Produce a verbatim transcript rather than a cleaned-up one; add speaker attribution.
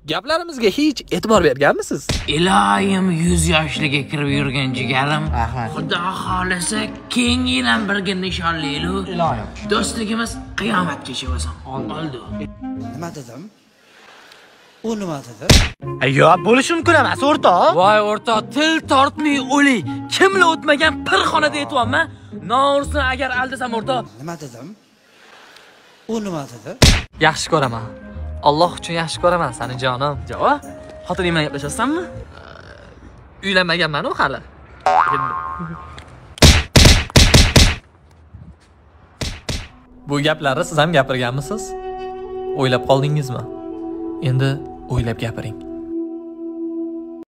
Speaker 1: Gaplarimizga hech e'tibor berganmisiz?
Speaker 2: Iloyim yuz yoshliga kirib yurgan jigarim. Xudo xolasa keng yildan birga nishonlaylik. Iloyim. Do'stligimiz qiyomatgacha bo'lsin. Oldi.
Speaker 3: Nima dedim? U nima dedi?
Speaker 4: Yo, bo'lishi mumkin emas, o'rtoq.
Speaker 2: Voy o'rtoq, til tortmay o'li. Kimla o'tmagan pirxonada aytyapman. No'g'risini agar aldasam o'rtoq.
Speaker 3: Nima dedim? U nima dedi?
Speaker 1: Yaxshi ko'raman. Alloh uchun yaxshi ko'raman seni jonim.
Speaker 2: Javob? Xotining bilan gaplashasanmi?
Speaker 1: Uylanmaganman-ku hali. Bu gaplarni siz ham gapirganmisiz? O'ylab qoldingizmi? Endi o'ylab gapiring.